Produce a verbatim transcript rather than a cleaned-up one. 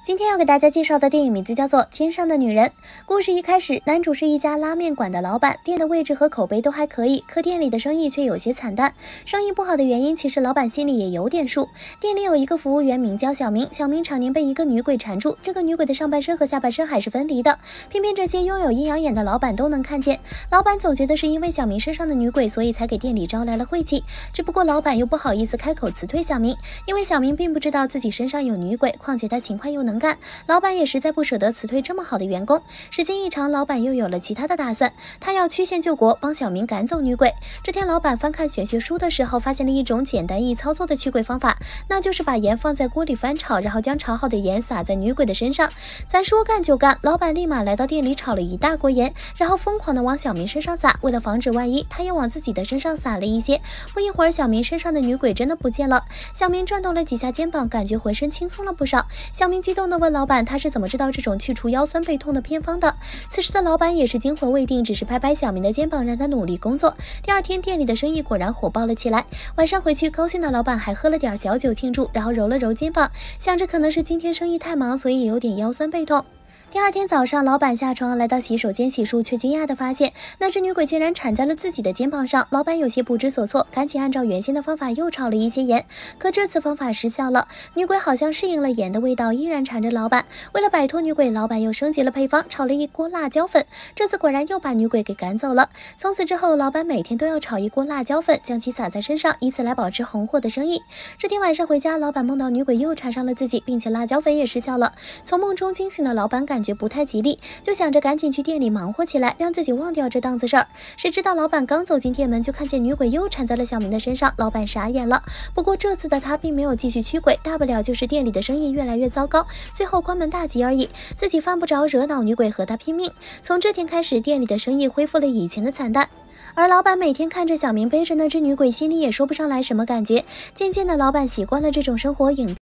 今天要给大家介绍的电影名字叫做《肩上的女人》。故事一开始，男主是一家拉面馆的老板，店的位置和口碑都还可以，可店里的生意却有些惨淡。生意不好的原因，其实老板心里也有点数。店里有一个服务员名叫小明，小明常年被一个女鬼缠住，这个女鬼的上半身和下半身还是分离的，偏偏这些拥有阴阳眼的老板都能看见。老板总觉得是因为小明身上的女鬼，所以才给店里招来了晦气。只不过老板又不好意思开口辞退小明，因为小明并不知道自己身上有女鬼，况且他勤快又能干，老板也实在不舍得辞退这么好的员工。时间一长，老板又有了其他的打算，他要曲线救国，帮小明赶走女鬼。这天老板翻看玄学书的时候，发现了一种简单易操作的驱鬼方法，那就是把盐放在锅里翻炒，然后将炒好的盐撒在女鬼的身上。咱说干就干，老板立马来到店里炒了一大锅盐，然后疯狂的往小明身上撒，为了防止万一，他又往自己的身上撒了一些。不一会儿，小明身上的女鬼真的不见了。小明转动了几下肩膀，感觉浑身轻松了不少。小明激动地问老板，他是怎么知道这种去除腰酸背痛的偏方的？此时的老板也是惊魂未定，只是拍拍小明的肩膀，让他努力工作。第二天店里的生意果然火爆了起来。晚上回去，高兴的老板还喝了点小酒庆祝，然后揉了揉肩膀，想着可能是今天生意太忙，所以有点腰酸背痛。第二天早上，老板下床来到洗手间洗漱，却惊讶地发现那只女鬼竟然缠在了自己的肩膀上。老板有些不知所措，赶紧按照原先的方法又炒了一些盐，可这次方法失效了，女鬼好像适应了盐的味道，依然缠着老板。为了摆脱女鬼，老板又升级了配方，炒了一锅辣椒粉，这次果然又把女鬼给赶走了。从此之后，老板每天都要炒一锅辣椒粉，将其撒在身上，以此来保持红火的生意。这天晚上回家，老板梦到女鬼又缠上了自己，并且辣椒粉也失效了。从梦中惊醒的老板感觉不太吉利，就想着赶紧去店里忙活起来，让自己忘掉这档子事儿。谁知道老板刚走进店门，就看见女鬼又缠在了小明的身上，老板傻眼了。不过这次的他并没有继续驱鬼，大不了就是店里的生意越来越糟糕，最后关门大吉而已，自己犯不着惹恼女鬼和他拼命。从这天开始，店里的生意恢复了以前的惨淡。而老板每天看着小明背着那只女鬼，心里也说不上来什么感觉。渐渐的，老板习惯了这种生活，影